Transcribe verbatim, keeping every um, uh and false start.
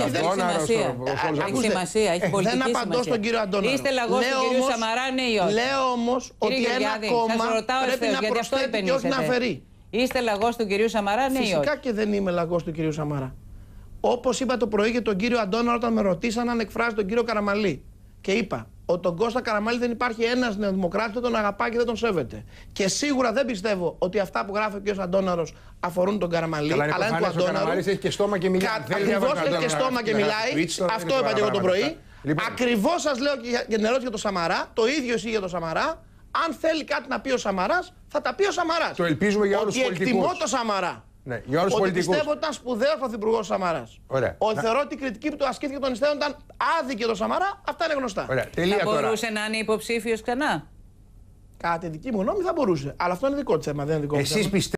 Έχει σημασία. Έχει πολιτική σημασία. Δεν απαντώ στον κύριο Αντώναρο. Είστε λαγός του κυρίου Σαμαρά, ναι ή όχι? Λέω όμως ότι ένα κόμμα πρέπει να προσθέτει και όχι να αφαιρεί. Είστε λαγός του κυρίου Σαμαρά, ναι ή όχι? Φυσικά και δεν είμαι λαγός του κυρίου Σαμαρά. Όπως είπα το πρωί για τον κύριο Αντώναρο, όταν με ρωτήσαν αν εκφράζει τον κύριο Καραμανλή. Και είπα ότι τον Κώστα Καραμανλή δεν υπάρχει ένας νεοδημοκράτης που τον αγαπάει και δεν τον σέβεται. Και σίγουρα δεν πιστεύω ότι αυτά που γράφει ο κύριος Αντώναρος αφορούν τον Καραμανλή. Καλά, αλλά είναι του Αντώναρου. Ο Καραμανλής έχει και στόμα και μιλάει. Ακριβώς έχει και στόμα και μιλάει. Αυτό είπα και εγώ το πρωί. Λοιπόν. Ακριβώς σας λέω και για την ερώτηση για τον Σαμαρά, το ίδιο εσύ για τον Σαμαρά. Αν θέλει κάτι να πει ο Σαμαράς, θα τα πει ο Σαμαράς. Το ελπίζουμε για όλους τους πολιτικούς. Ότι εκτιμώ τον Σαμαρά. Ναι, για όλους ότι πολιτικούς. πιστεύω ότι ήταν σπουδαίος πρωθυπουργός Σαμαράς. Ότι θεωρώ ότι η κριτική που του ασκήθηκε τον Ιστέων ήταν άδικη τον Σαμαρά, αυτά είναι γνωστά. Ωραία. Τελεία θα τώρα. μπορούσε να είναι υποψήφιος ξανά. Κατά τη δική μου γνώμη θα μπορούσε. Αλλά αυτό είναι δικό της θέμα, δεν είναι δικό μου θέμα.